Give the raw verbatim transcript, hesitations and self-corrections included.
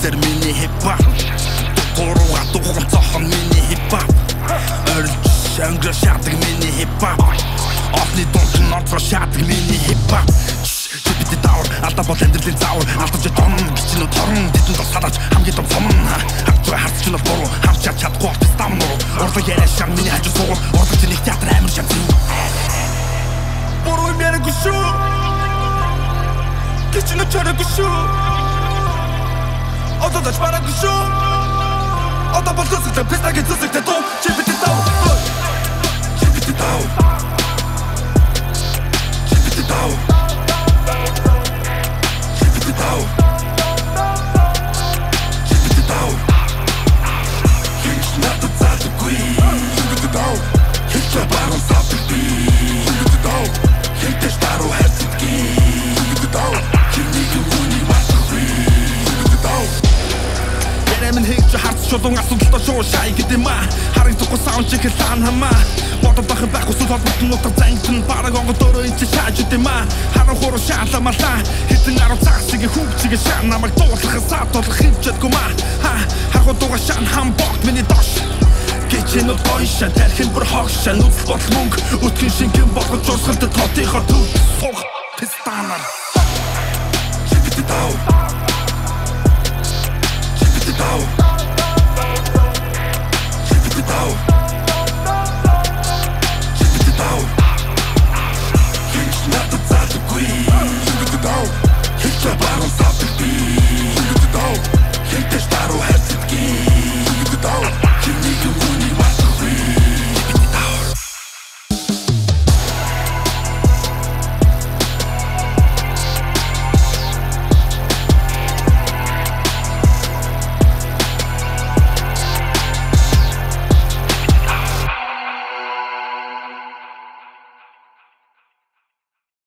дээр миний хипхоп Гурван тухайн цохон миний хипхоп Орж өнгө шатдаг миний хипхоп Отны дунд ноцро шатдаг миний хипхоп Чипэт Davar алдаа бол амьдралын заавар алдаж том гिचнө торн тэдэн дор садаж хамгийн том сум хавцгаа харч чөнө буруу харч чадахгүй стам нуу урлаг яриа шам миний хажуу суугаар урлаг нэг театр амир шам буруу мэрэг шүү гिचнө чараг шүү одоо дач бараг шүү одоо бол зүсэгтэй пистагийн зүсэгтэй дуу чипэт Davar чипэт Davar чипэт Davar Davar, chipet Davar, hinch надад заадаггүй. Chipet Davar, hinch баруун савдаггүй. Chipet Davar, хинтэш даруу хайцдаггүй. Chipet Davar, чинийг үүний мартахгүй. Chipet Davar. Ярэмэн хийж харц чулуун асуудалтай шуу шай гэдэм а. Харагдахгүй саунд чиг лаан хамаа. Бодод бахын байхгүй сүл холбогдсон утга зангитэн бараг онгод өөрөө энэ чи шааж үдэм а. Харан хуруу шаалаамалаа. Хитэн аруу цагсыг хүүгчиг шаан намайг дуулахын саад толох хэмжээдгүй ма. Ха харахуу дугаа шаан хам богд миний дош. Гэчэн уу бойшаа тархин бүр хогшаа нүцэл бодол мөнгө өтгөн шингэн болгож урсгалд тотынхоо төв сух пистанаар. Chipet Davar, chipet Davar.